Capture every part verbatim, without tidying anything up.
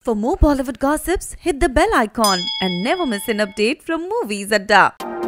For more Bollywood gossips, hit the bell icon and never miss an update from Movies Adda.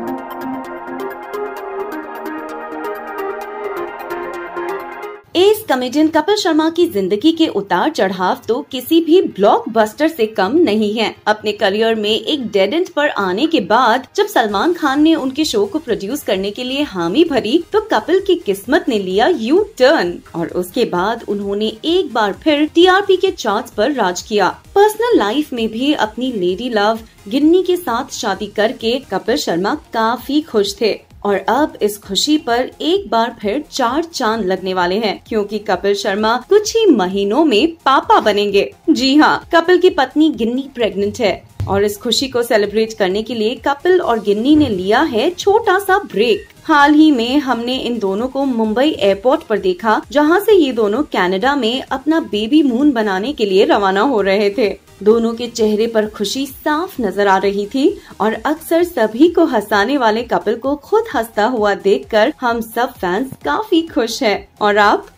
Ace comedian Kapil Sharma की जिंदगी के उतार चढ़ाव तो किसी भी ब्लॉकबस्टर से कम नहीं है। अपने करियर में एक डेड एंड पर आने के बाद जब सलमान खान ने उनके शो को प्रोड्यूस करने के लिए हामी भरी तो कपिल की किस्मत ने लिया यू टर्न और उसके बाद उन्होंने एक बार फिर टीआरपी के चार्ट्स पर राज किया। पर्सनल लाइफ में भी अपनी लेडी लव गिन्नी के साथ शादी करके कपिल शर्मा काफी खुश थे और अब इस खुशी पर एक बार फिर चार चांद लगने वाले हैं क्योंकि कपिल शर्मा कुछ ही महीनों में पापा बनेंगे। जी हाँ, कपिल की पत्नी गिन्नी प्रेग्नेंट है और इस खुशी को सेलिब्रेट करने के लिए कपिल और गिन्नी ने लिया है छोटा सा ब्रेक। हाल ही में हमने इन दोनों को मुंबई एयरपोर्ट पर देखा जहां से ये दोनों कनाडा में अपना बेबी मून बनाने के लिए रवाना हो रहे थे। दोनों के चेहरे पर खुशी साफ नजर आ रही थी और अक्सर सभी को हंसाने वाले कपिल को खुद हंसता हुआ देखकर हम सब फैंस काफी खुश हैं। और आप